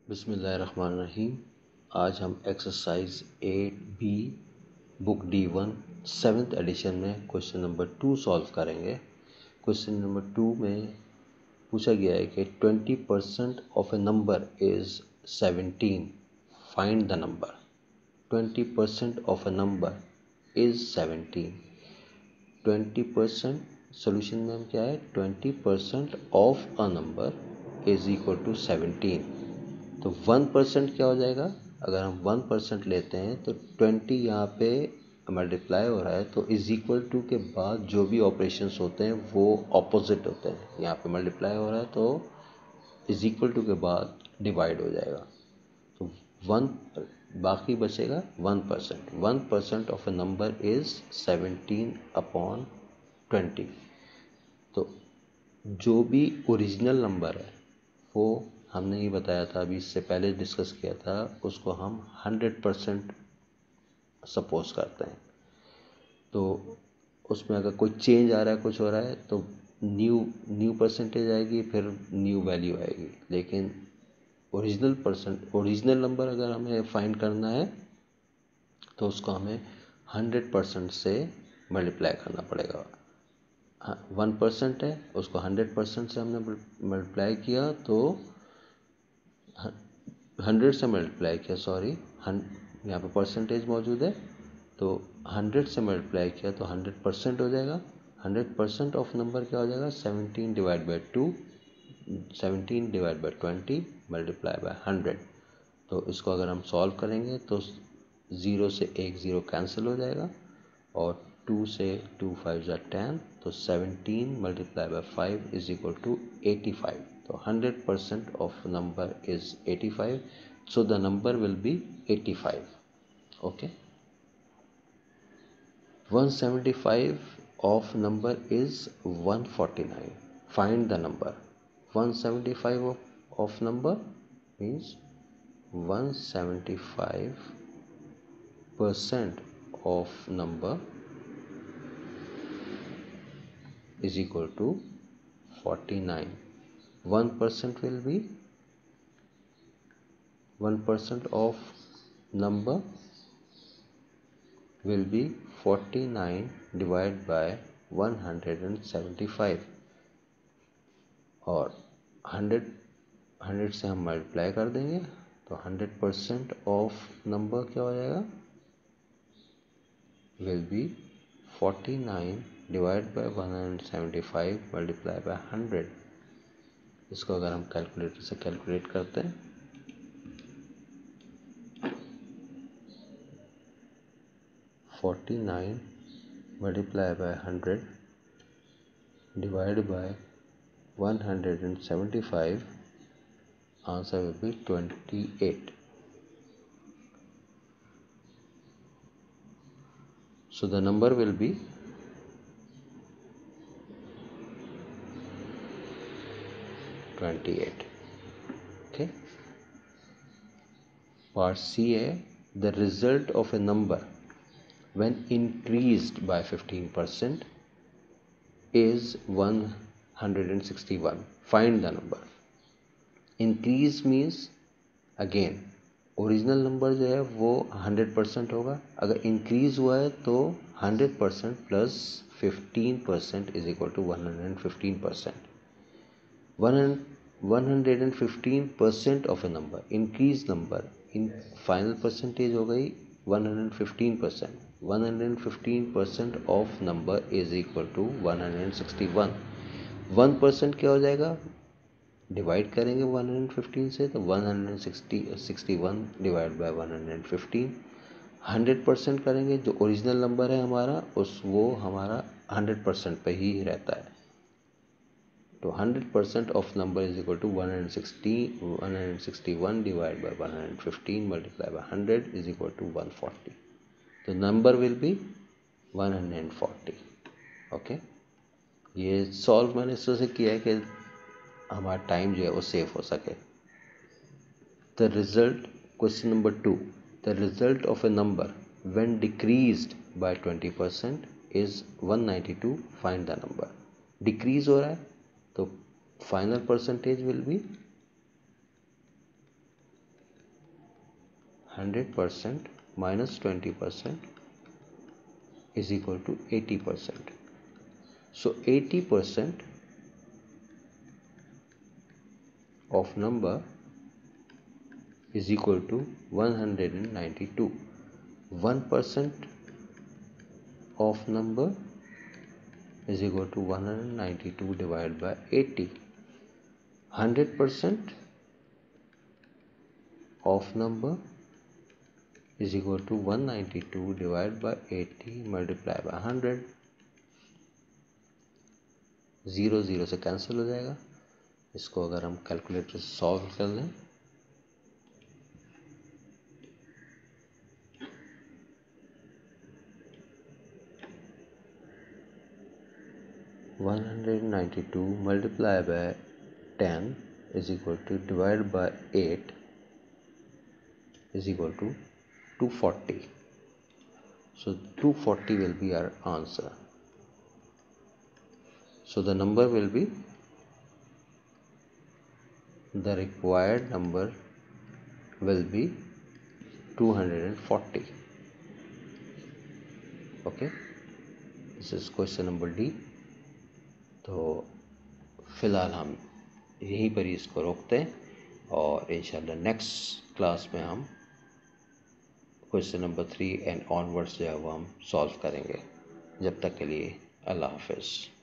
बिस्मिल्लाहिर्रहमानिर्रहीम। आज हम exercise 8B book D1 7th edition में क्वेश्चन नंबर 2 सॉल्व करेंगे। क्वेश्चन नंबर 2 में पूछा गया है कि 20% of a number is 17, find the number. 20% of a number is 17। 20% solution में हम क्या है, 20% of a number is equal to 17। तो 1% क्या हो जाएगा, अगर हम 1% लेते हैं तो 20 यहाँ पे मल्टीप्लाई हो रहा है, तो इज इक्वल टू के बाद जो भी ऑपरेशंस होते हैं वो ऑपोजिट होते हैं। यहाँ पे मल्टीप्लाई हो रहा है तो इज इक्वल टू के बाद डिवाइड हो जाएगा, तो 1 बाकी बचेगा 1%। 1% of a number is 17 upon 20। तो जो भी ओरिजिनल नंबर है वो हमने ये बताया था, अभी इससे पहले डिस्कस किया था, उसको हम 100% सपोज करते हैं। तो उसमें अगर कोई चेंज आ रहा है, कुछ हो रहा है, तो न्यू परसेंटेज आएगी, फिर न्यू वैल्यू आएगी। लेकिन ओरिजिनल नंबर अगर हमें फाइंड करना है तो उसको हमें 100% से मल्टीप्लाई करना पड़ेगा। 1% है, उसको 100% से हमने मल्टीप्लाई किया तो 100 से मल्टीप्लाई किया, सॉरी यहाँ पे परसेंटेज मौजूद है, तो 100 से मल्टीप्लाई किया तो 100% हो जाएगा। 100% ऑफ नंबर क्या हो जाएगा, 17 divide by 2, 17 divide by 20 multiply by 100। तो इसको अगर हम सॉल्व करेंगे तो 0 से 1 0 कैंसिल हो जाएगा, और 2 से 2 5 ज़ा 10, तो 17 multiply by 5 is equal to 85। तो 100% of number is 85, so the number will be 85. Okay, 175 of number is 149. Find the number. 175 of number means 175% of number is equal to 49. 1% will be 1% of number will be 49 divided by 175, और 100 से हम multiply कर देंगे तो 100% of number क्या हो जाएगा, will be 49 divide by 175 multiply by 100। इसको अगर हम कैलकुलेटर से कैलकुलेट करते हैं, (49) multiplied by 100 divided by 175, answer will be 28. So the number will be 28. Okay. Part C है, the result of a number when increased by 15% is 161. Find the number. Increase means again original number जो है वो 100% होगा। अगर increase हुआ है तो 100% plus 15% is equal to 115%। 115% of a number, increase number, in final percentage हो गई 115%। 115% of number is equal to 161। 1% क्या हो जाएगा, डिवाइड करेंगे 115 से तो 161 डिवाइड बाय 115। 100% करेंगे, जो ओरिजिनल नंबर है हमारा वो हमारा 100% पे ही रहता है। तो 100% of number is equal to 161 divide by 115 multiply by 100 is equal to 140। तो नंबर विल बी 140। ओके, ये सॉल्व मैंने इस तरह से किया है कि हमारा टाइम जो है वो सेव हो सके। The result, question number 2, the result of a number when decreased by 20% is 192। Find the number. Decrease हो रहा है तो final percentage will be 100% minus 20% is equal to 80%. So 80% of number is equal to 192. 1% of number is equal to 192 divided by 80. 100% of number is equal to 192 divided by 80 multiplied by 100. 0 0 से cancel हो जाएगा. इसको अगर हम calculator से solve कर लें, (192 multiplied by 10 is equal to divided by 8 is equal to 240. So 240 will be our answer. So the number will be, the required number will be 240. Okay, this is question number D. तो फिलहाल हम यहीं पर ही इसको रोकते हैं और इंशाल्लाह नेक्स्ट क्लास में हम क्वेश्चन नंबर 3 एंड ऑनवर्ड्स जो है वो हम सॉल्व करेंगे. जब तक के लिए अल्लाह हाफिज़.